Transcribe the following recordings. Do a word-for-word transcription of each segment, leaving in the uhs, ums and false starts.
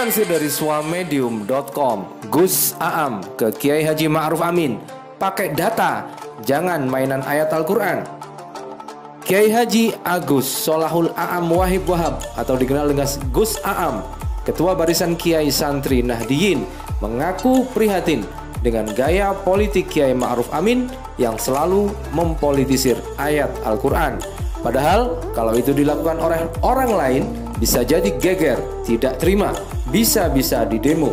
Dilansir dari swamedium titik com, Gus Aam ke Kiai Haji Ma'ruf Amin, pakai data, jangan mainan ayat Al-Quran. Kiai Haji Agus Solahul Aam Wahib Wahab atau dikenal dengan Gus Aam, Ketua Barisan Kiai Santri Nahdiyin, mengaku prihatin dengan gaya politik Kiai Ma'ruf Amin yang selalu mempolitisir ayat Al-Quran. Padahal kalau itu dilakukan oleh orang lain bisa jadi geger, tidak terima, bisa-bisa didemo.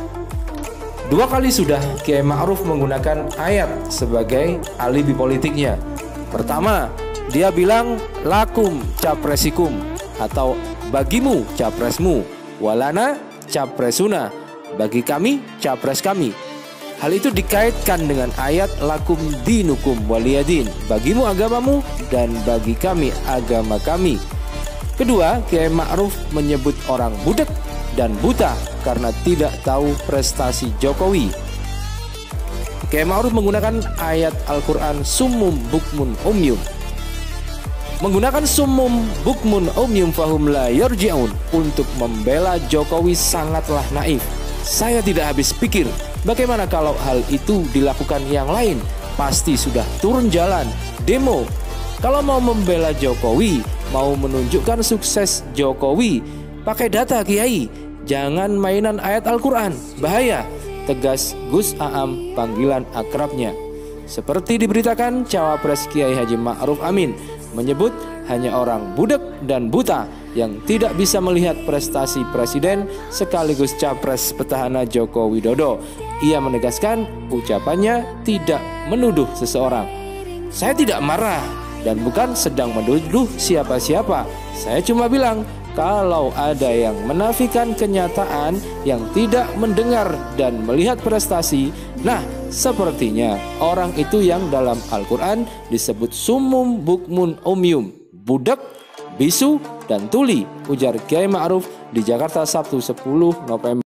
Dua kali sudah Kiai Ma'ruf menggunakan ayat sebagai alibi politiknya. Pertama, dia bilang lakum capresikum atau bagimu capresmu, walana capresuna, bagi kami capres kami. Hal itu dikaitkan dengan ayat lakum dinukum waliyadin, bagimu agamamu dan bagi kami agama kami. Kedua, Kiai Ma'ruf menyebut orang budak dan buta karena tidak tahu prestasi Jokowi. Kiai Ma'ruf menggunakan ayat Al-Quran summum bukmun umyum. Menggunakan summum bukmun umyum fahum la yarji'un untuk membela Jokowi sangatlah naif. Saya tidak habis pikir, bagaimana kalau hal itu dilakukan yang lain? Pasti sudah turun jalan, demo. Kalau mau membela Jokowi, mau menunjukkan sukses Jokowi, pakai data Kiai, jangan mainan ayat Al-Quran, bahaya, tegas Gus Aam panggilan akrabnya. Seperti diberitakan, cawapres Kiai Haji Ma'ruf Amin menyebut hanya orang budak dan buta yang tidak bisa melihat prestasi presiden sekaligus capres petahana Joko Widodo. Ia menegaskan ucapannya tidak menuduh seseorang. Saya tidak marah dan bukan sedang menuduh siapa-siapa. Saya cuma bilang kalau ada yang menafikan kenyataan, yang tidak mendengar dan melihat prestasi, nah sepertinya orang itu yang dalam Al-Quran disebut summum bukmun umyum, budak, bisu, dan tuli, ujar Kiai Ma'ruf di Jakarta Sabtu sepuluh November.